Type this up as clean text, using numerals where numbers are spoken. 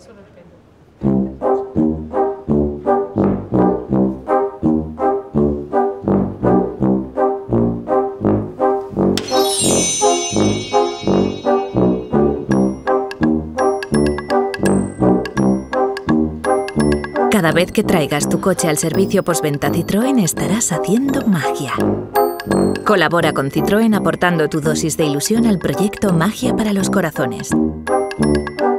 Solo el pelo. Cada vez que traigas tu coche al servicio postventa Citroën estarás haciendo magia. Colabora con Citroën aportando tu dosis de ilusión al proyecto Magia para los Corazones.